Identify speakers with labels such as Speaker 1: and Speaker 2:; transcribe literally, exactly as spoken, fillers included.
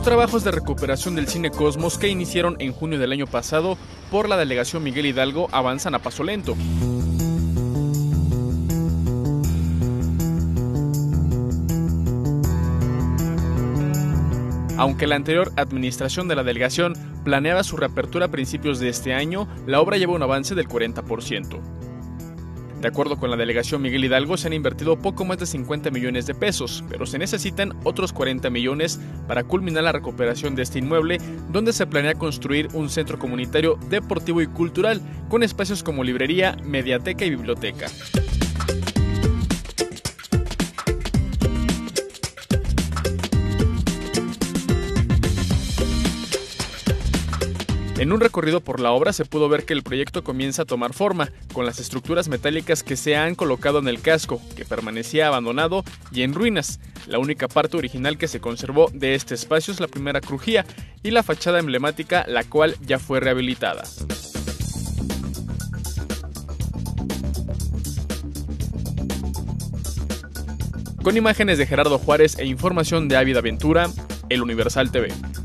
Speaker 1: trabajos de recuperación del Cine Cosmos que iniciaron en junio del año pasado por la delegación Miguel Hidalgo avanzan a paso lento. Aunque la anterior administración de la delegación planeaba su reapertura a principios de este año, la obra lleva un avance del cuarenta por ciento. De acuerdo con la delegación Miguel Hidalgo, se han invertido poco más de cincuenta millones de pesos, pero se necesitan otros cuarenta millones para culminar la recuperación de este inmueble, donde se planea construir un centro comunitario deportivo y cultural, con espacios como librería, mediateca y biblioteca. En un recorrido por la obra se pudo ver que el proyecto comienza a tomar forma, con las estructuras metálicas que se han colocado en el casco, que permanecía abandonado y en ruinas. La única parte original que se conservó de este espacio es la primera crujía y la fachada emblemática, la cual ya fue rehabilitada. Con imágenes de Gerardo Juárez e información de Ávida Aventura, El Universal T V.